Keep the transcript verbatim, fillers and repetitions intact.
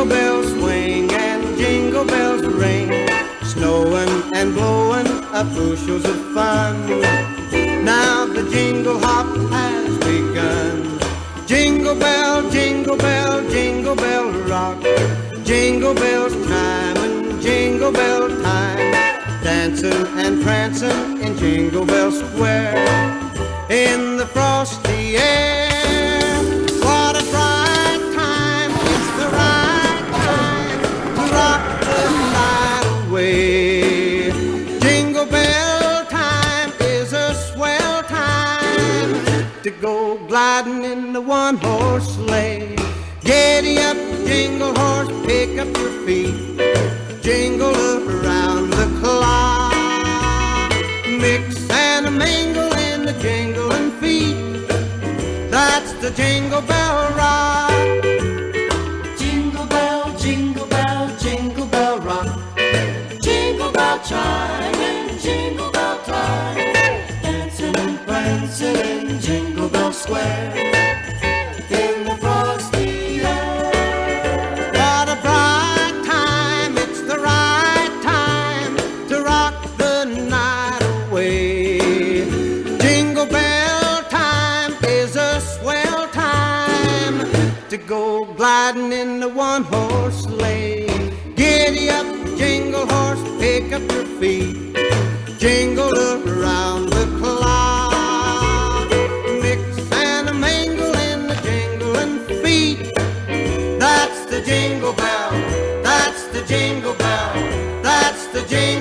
Jingle bells swing and jingle bells ring, snowing and blowing up bushels of fun. Now the jingle hop has begun. Jingle bell, jingle bell, jingle bell rock. Jingle bells time and jingle bell time, dancing and prancing in Jingle Bell Square. In the frosty air, what a bright time, it's the right time to rock the night away. Jingle bell time is a swell time to go gliding in the one-horse sleigh. Giddy up, jingle horse, pick up your feet, jingle around the clock. Mix and a mingle in the jingling feet, that's the Jingle Bell Rock. Jingle bell, jingle bell, jingle bell rock. Jingle bell chime and jingle bell time, dancing and prancing in Jingle Bell Square. In the frosty air, What a bright time, it's the right time to rock the night away. Jingle bell time is a swell time to go gliding in the one-horse sleigh. Giddy up, jingle horse, pick up your feet, jingle around the clock. Mix and a mingle in the jingling feet, that's the Jingle Bell, that's the Jingle Bell, that's the Jingle